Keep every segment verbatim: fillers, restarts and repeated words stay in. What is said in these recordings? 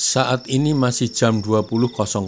Saat ini masih jam dua puluh.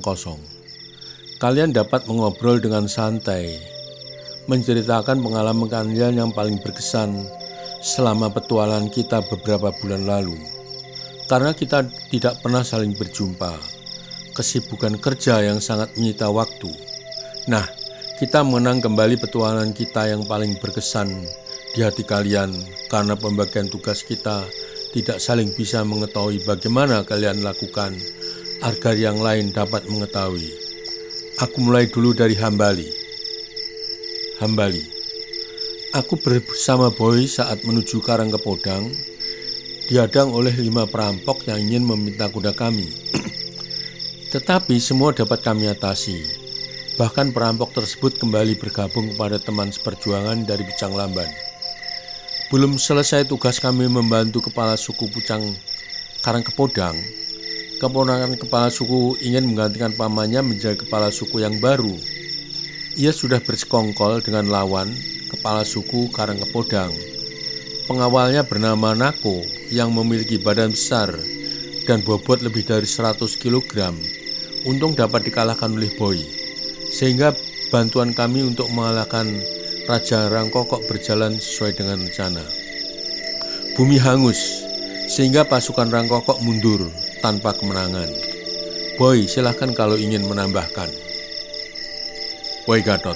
Kalian dapat mengobrol dengan santai, menceritakan pengalaman kalian yang paling berkesan selama petualangan kita beberapa bulan lalu. Karena kita tidak pernah saling berjumpa, kesibukan kerja yang sangat menyita waktu. Nah, kita mengenang kembali petualangan kita yang paling berkesan di hati kalian karena pembagian tugas kita tidak saling bisa mengetahui bagaimana kalian lakukan agar yang lain dapat mengetahui. Aku mulai dulu dari Hambali. Hambali. Aku bersama Boy saat menuju Karangkepodang, dihadang oleh lima perampok yang ingin meminta kuda kami. Tetapi semua dapat kami atasi. Bahkan perampok tersebut kembali bergabung kepada teman seperjuangan dari Pucang Lamban. Belum selesai tugas kami membantu kepala suku Pucang Karangkepodang, keponakan kepala suku ingin menggantikan pamannya menjadi kepala suku yang baru. Ia sudah bersekongkol dengan lawan kepala suku Karangkepodang. Pengawalnya bernama Nako yang memiliki badan besar dan bobot lebih dari seratus kilogram. Untung dapat dikalahkan oleh Boy, sehingga bantuan kami untuk mengalahkan Raja Rangkokok berjalan sesuai dengan rencana. Bumi hangus, sehingga pasukan Rangkokok mundur tanpa kemenangan. Boy, silahkan kalau ingin menambahkan. Boy Gatot.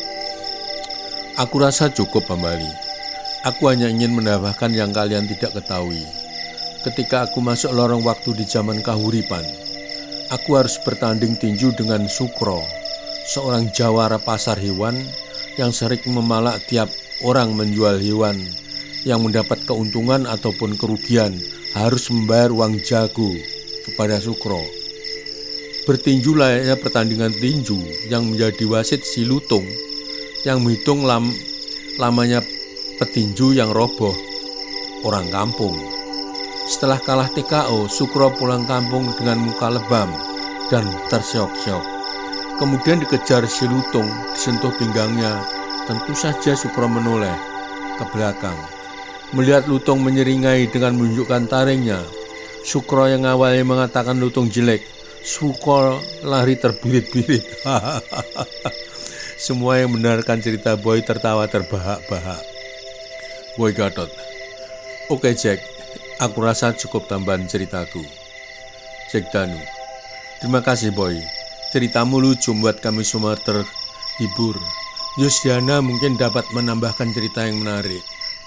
Aku rasa cukup, Hambali. Aku hanya ingin menambahkan yang kalian tidak ketahui. Ketika aku masuk lorong waktu di zaman Kahuripan, aku harus bertanding tinju dengan Sukro, seorang jawara pasar hewan yang sering memalak tiap orang menjual hewan yang mendapat keuntungan ataupun kerugian harus membayar uang jago kepada Sukro. Bertinju layaknya pertandingan tinju yang menjadi wasit si Lutung yang menghitung lam, lamanya petinju yang roboh orang kampung. Setelah kalah T K O, Sukro pulang kampung dengan muka lebam dan tersyok-syok. Kemudian dikejar si Lutung, disentuh pinggangnya. Tentu saja Sukro menoleh ke belakang. Melihat Lutung menyeringai dengan menunjukkan taringnya, Sukro yang awalnya mengatakan Lutung jelek, Sukro lari terbirit-birit. Semua yang mendengarkan cerita Boy tertawa terbahak-bahak. Boy Gatot. Oke Jack, aku rasa cukup tambahan ceritaku. Jack Danu. Terima kasih Boy. Ceritamu lucu membuat kami semua terhibur. Yosdiana mungkin dapat menambahkan cerita yang menarik.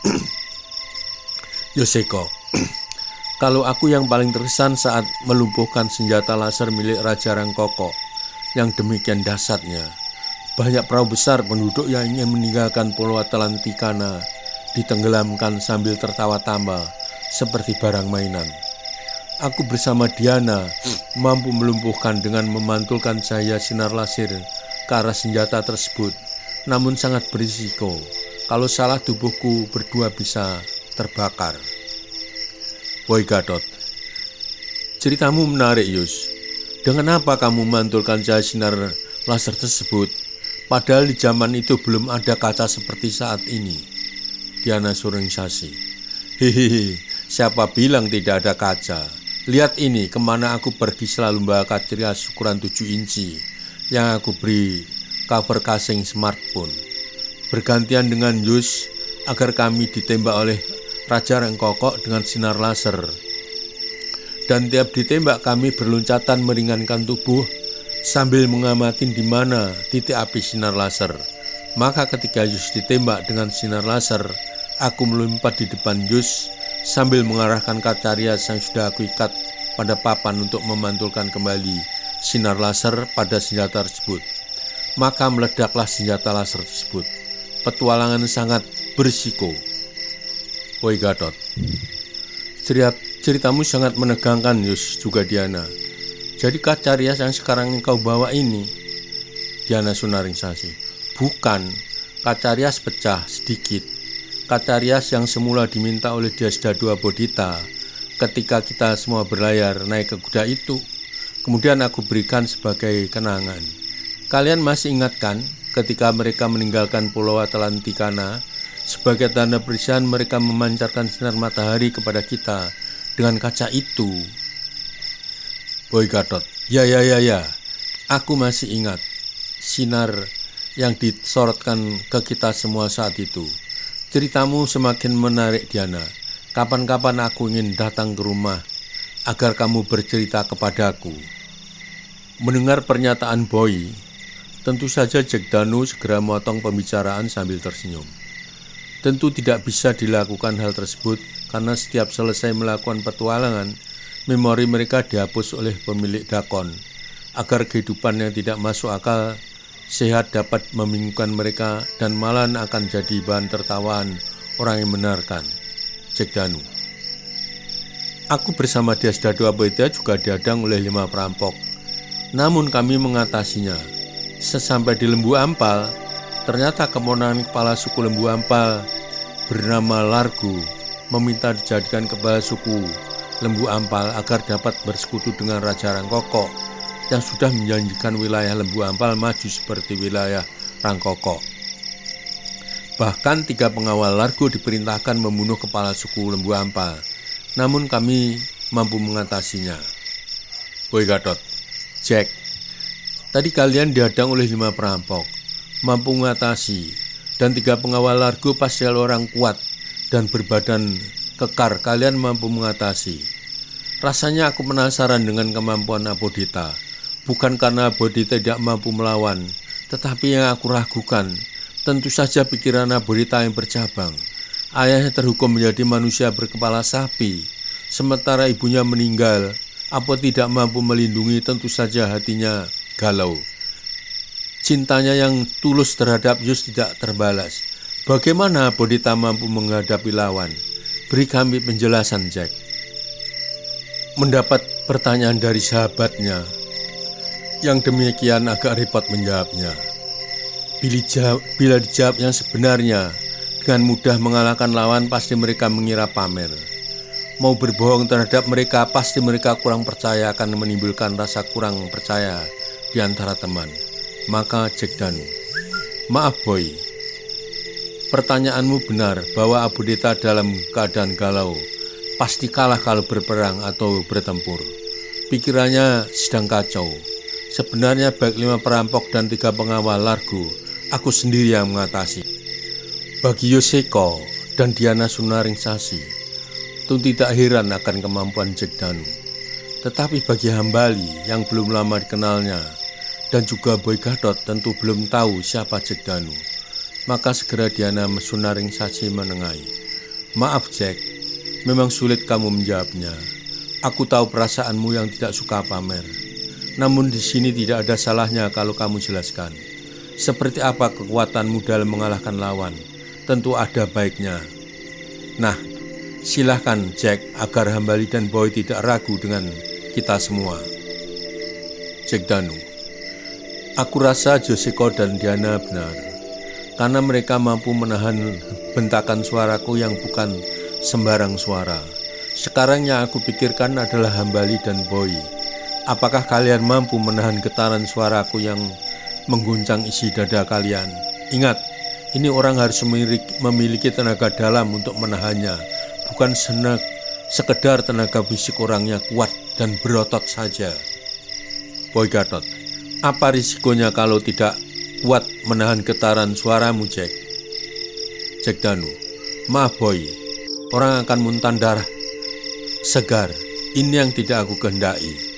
Yoseko. Kalau aku yang paling terkesan saat melumpuhkan senjata laser milik Raja Rangkokok yang demikian dahsyatnya. Banyak perahu besar penduduk yang ingin meninggalkan Pulau Atlantikana ditenggelamkan sambil tertawa tambah seperti barang mainan. Aku bersama Diana mampu melumpuhkan dengan memantulkan cahaya sinar laser ke arah senjata tersebut, namun sangat berisiko. Kalau salah, tubuhku berdua bisa terbakar. Boy Gatot. Ceritamu menarik, Yus. Dengan apa kamu memantulkan cahaya sinar laser tersebut? Padahal di zaman itu belum ada kaca seperti saat ini. Diana Suringsasi. Hehehe, siapa bilang tidak ada kaca? Lihat ini, kemana aku pergi selalu membawa kaca ukuran tujuh inci yang aku beri cover casing smartphone. Bergantian dengan Yus agar kami ditembak oleh Raja Rangkokok dengan sinar laser. Dan tiap ditembak kami berloncatan meringankan tubuh sambil mengamati di mana titik api sinar laser. Maka ketika Yus ditembak dengan sinar laser, aku melompat di depan Yus sambil mengarahkan kaca rias yang sudah aku ikat pada papan untuk memantulkan kembali sinar laser pada senjata tersebut. Maka meledaklah senjata laser tersebut. Petualangan sangat berisiko. Boy Gatot. Ceritamu sangat menegangkan, Yus, juga Diana. Jadi kaca rias yang sekarang kau bawa ini? Diana Sunaringsasi. Bukan, kaca rias pecah sedikit. Kaca rias yang semula diminta oleh Dyasdadwa Bodhita ketika kita semua berlayar naik ke kuda itu, kemudian aku berikan sebagai kenangan. Kalian masih ingat kan ketika mereka meninggalkan Pulau Atlantikana? Sebagai tanda perpisahan mereka memancarkan sinar matahari kepada kita dengan kaca itu. Boy Gatot, ya ya ya ya, aku masih ingat sinar yang disorotkan ke kita semua saat itu. Ceritamu semakin menarik, Diana. Kapan-kapan aku ingin datang ke rumah agar kamu bercerita kepadaku. Mendengar pernyataan Boy, tentu saja Jack Danu segera memotong pembicaraan sambil tersenyum. Tentu tidak bisa dilakukan hal tersebut karena setiap selesai melakukan petualangan, memori mereka dihapus oleh pemilik Dakon, agar kehidupan yang tidak masuk akal sehat dapat membingungkan mereka dan malah akan jadi bahan tertawaan orang yang mendengarkan. Jack Danu. Aku bersama Diasdado Aboita juga dihadang oleh lima perampok. Namun kami mengatasinya. Sesampai di Lembu Ampal, ternyata keponakan kepala suku Lembu Ampal bernama Largo meminta dijadikan kepala suku Lembu Ampal agar dapat bersekutu dengan Raja Rangkoko yang sudah menjanjikan wilayah Lembu Ampal maju seperti wilayah Rangkoko. Bahkan tiga pengawal Largo diperintahkan membunuh kepala suku Lembu Ampal, namun kami mampu mengatasinya. Boy Gatot, Jack, tadi kalian dihadang oleh lima perampok, mampu mengatasi, dan tiga pengawal Largo pasti orang kuat dan berbadan kekar, kalian mampu mengatasi. Rasanya aku penasaran dengan kemampuan Abodita, bukan karena Abodita tidak mampu melawan, tetapi yang aku ragukan, tentu saja pikiran Abodita yang bercabang. Ayahnya terhukum menjadi manusia berkepala sapi, sementara ibunya meninggal. Apa tidak mampu melindungi, tentu saja hatinya galau. Cintanya yang tulus terhadap Yus tidak terbalas. Bagaimana Abodita mampu menghadapi lawan? Beri kami penjelasan, Jack. Mendapat pertanyaan dari sahabatnya, yang demikian agak repot menjawabnya. Bila, jawab, bila dijawab yang sebenarnya, dengan mudah mengalahkan lawan, pasti mereka mengira pamer. Mau berbohong terhadap mereka, pasti mereka kurang percaya, akan menimbulkan rasa kurang percaya di antara teman. Maka Jack Danu, maaf Boy, pertanyaanmu benar bahwa Abodita dalam keadaan galau, pasti kalah kalau berperang atau bertempur. Pikirannya sedang kacau. Sebenarnya baik lima perampok dan tiga pengawal Largo, aku sendiri yang mengatasi. Bagi Yoseko dan Diana Sunaringsasi, tentu tidak heran akan kemampuan Jack Danu. Tetapi bagi Hambali yang belum lama dikenalnya, dan juga Boy Gatot tentu belum tahu siapa Jack Danu, maka segera Diana Sunaringsasi menengahi. Maaf Jack, memang sulit kamu menjawabnya. Aku tahu perasaanmu yang tidak suka pamer. Namun di sini tidak ada salahnya kalau kamu jelaskan. Seperti apa kekuatanmu dalam mengalahkan lawan? Tentu ada baiknya. Nah, silahkan Jack, agar Hambali dan Boy tidak ragu dengan kita semua. Jack Danu, aku rasa Yoseko dan Diana benar, karena mereka mampu menahan bentakan suaraku yang bukan sembarang suara. Sekarang yang aku pikirkan adalah Hambali dan Boy. Apakah kalian mampu menahan getaran suaraku yang mengguncang isi dada kalian? Ingat, ini orang harus memiliki tenaga dalam untuk menahannya, bukan senek, sekedar tenaga fisik orangnya kuat dan berotot saja. Boy Gatot, apa risikonya kalau tidak kuat menahan getaran suaramu, Jack? Jack Danu, maaf Boy, orang akan muntah darah segar. Ini yang tidak aku kehendaki.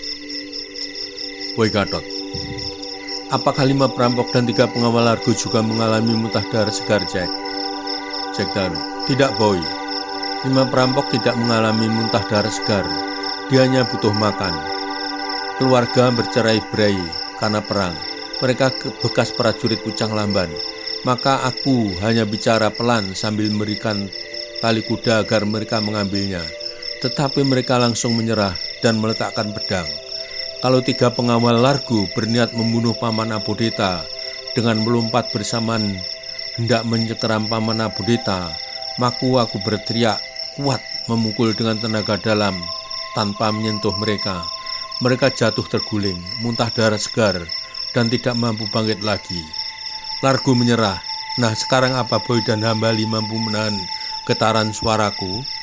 Boy Gatot, apakah lima perampok dan tiga pengawal Largo juga mengalami muntah darah segar, Jack? Jack Danu, tidak Boy. Lima perampok tidak mengalami muntah darah segar. Dia hanya butuh makan. Keluarga bercerai-berai karena perang. Mereka bekas prajurit Pucang Lamban. Maka aku hanya bicara pelan sambil memberikan tali kuda agar mereka mengambilnya. Tetapi mereka langsung menyerah dan meletakkan pedang. Kalau tiga pengawal Largo berniat membunuh Paman Abodita dengan melompat bersamaan hendak menyerang Paman Abodita, maka aku berteriak kuat memukul dengan tenaga dalam tanpa menyentuh mereka. Mereka jatuh terguling, muntah darah segar, dan tidak mampu bangkit lagi. Largo menyerah. Nah, sekarang apa Boy dan Hambali mampu menahan getaran suaraku?